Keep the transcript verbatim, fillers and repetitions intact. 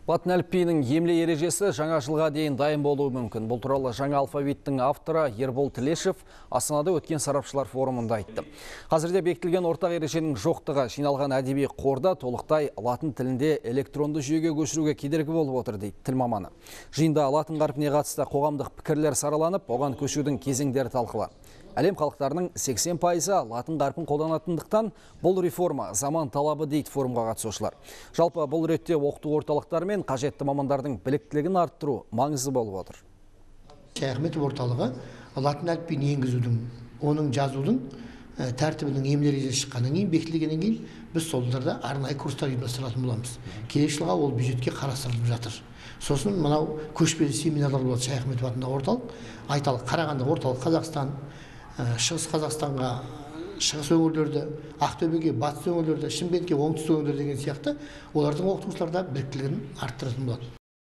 Латын әліпбиінің емле ережесі жаңа жылға дейін дайын болуы мүмкін. Бұл туралы жаңа алфавиттің авторы Ербол Тілешев Астанада өткен сарапшылар форумында айтты. Қазірде бекітілген ортақ ереженің жоқтығы жиналған әдеби қорда толықтай латын тілінде электронды жүйеге көшіруге кедергі болып отыр дейді тіл маманы. Жиында латын қарпіне қатысты қоғамдық пікірлер сараланып, оған көшудің кезеңдері талқыланды. Әлем халықтарының сексен пайызы латын қарпін қолданатындықтан бұл реформа заман талабы дейді форумға қатысушылар. Жалпы бұл ретте оқыту орталықтары мен қажетті мамандардың біліктілігін арттыру маңызды болып отыр. Шайх Ахметов орталығы латын әліпбиін енгізудің, оның жазудың тәртібінің емле ережесі шыққаннан кейін, бекітілгеннен кейін біз солдарда арнайы курстар ұйымдастыратын боламыз. Келесі жылға ол бюджетке қарастырылып жатыр. Сосын мынау көшпелі семинарлар болады Шайх Ахметов атындағы орталық. Айталық Қарағанды, орталық Қазақстан, Шығыс Қазақстанға, шығыс өңірлерді, Ақтөбеге, батыс өңірлерді, Шымкентке, оңтүстік өңірлерді деген сияқты олардың оқытушыларда біліктілігін арттыратын болады.